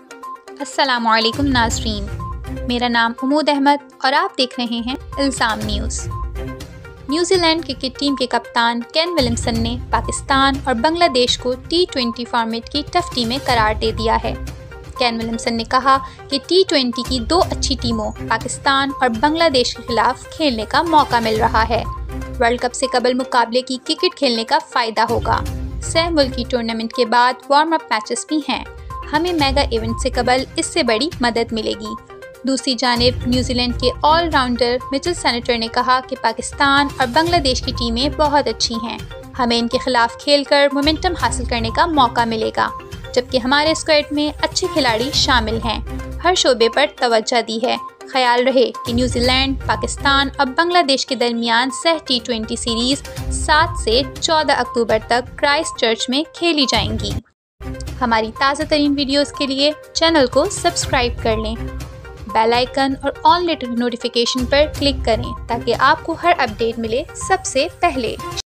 अस्सलामुअलैकुम नाज़रीन, मेरा नाम उमूद अहमद और आप देख रहे हैं इल्ज़ाम न्यूज़। न्यूजीलैंड क्रिकेट टीम के कप्तान केन विलियमसन ने पाकिस्तान और बांग्लादेश को T20 फॉर्मेट की टफ टीमें करार दे दिया है। केन विलियमसन ने कहा कि T20 की दो अच्छी टीमों पाकिस्तान और बांग्लादेश के खिलाफ खेलने का मौका मिल रहा है। वर्ल्ड कप से कबल मुकाबले की क्रिकेट खेलने का फ़ायदा होगा। सह मुल्की टूर्नामेंट के बाद वार्म अप मैचेस भी हैं। हमें मेगा इवेंट से कबल इससे बड़ी मदद मिलेगी। दूसरी जानिब न्यूजीलैंड के ऑलराउंडर मिचेल सैनेटर ने कहा कि पाकिस्तान और बांग्लादेश की टीमें बहुत अच्छी हैं। हमें इनके खिलाफ खेलकर मोमेंटम हासिल करने का मौका मिलेगा, जबकि हमारे स्क्वाड में अच्छे खिलाड़ी शामिल हैं। हर शोबे पर तवज्जो दी है। ख्याल रहे कि न्यूजीलैंड, पाकिस्तान और बांग्लादेश के दरमियान सह T20 सीरीज़ 7 से 14 अक्टूबर तक क्राइस्ट चर्च में खेली जाएंगी। हमारी ताज़ा तरीन वीडियोज़ के लिए चैनल को सब्सक्राइब कर लें। बेल आइकन और ऑल नोटिफिकेशन पर क्लिक करें ताकि आपको हर अपडेट मिले सबसे पहले।